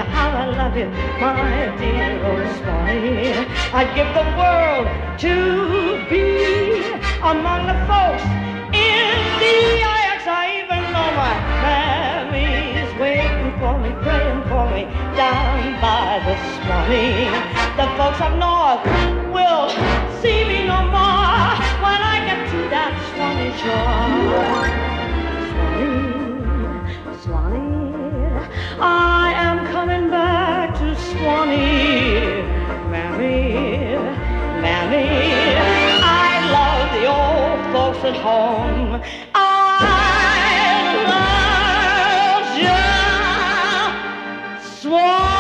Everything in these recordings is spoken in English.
how I love you, my dear old Swanee. I'd give the world to be among the folks in the IX. I even know my mammy's waiting for me, praying for me down by the Swanee. The folks up north will see me no more when I get to that Swanee shore. Swanee, Swanee, I am coming back to Swanee. Mammy, Mammy, I love the old folks at home. I love you, Swanee.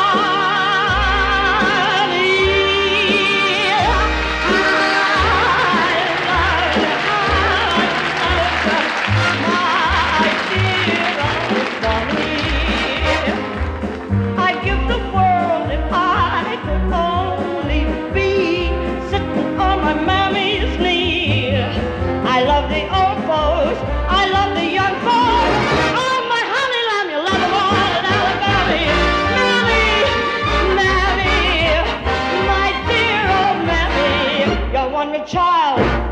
I love the old folks, I love the young folks. Oh, my honey lamb, you love them all in Alabama. Mammy, Mammy, my dear old Mammy, you're one child.